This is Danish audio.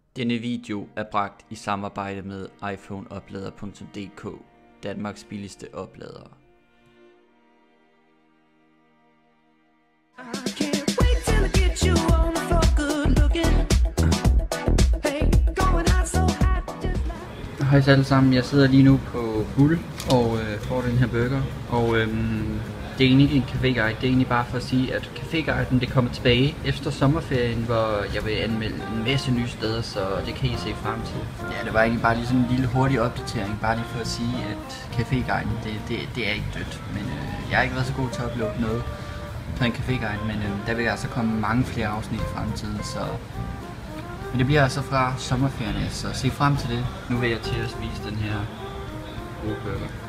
Denne video er bragt i samarbejde med iPhoneoplader.dk, Danmarks billigste opladere. Hej alle sammen, jeg sidder lige nu på Bull og får den her burger, og det er egentlig ikke en caféguide, det er egentlig bare for at sige, at caféguiden det kommer tilbage efter sommerferien, hvor jeg vil anmelde en masse nye steder, så det kan I se frem til. Ja, det var egentlig bare lige sådan en lille hurtig opdatering, bare lige for at sige, at caféguiden det er ikke dødt, men jeg har ikke været så god til at uploade noget på en caféguide, men der vil altså komme mange flere afsnit i fremtiden, så... Men det bliver altså fra sommerferien, så se frem til det. Nu vil jeg til at spise den her gode burger.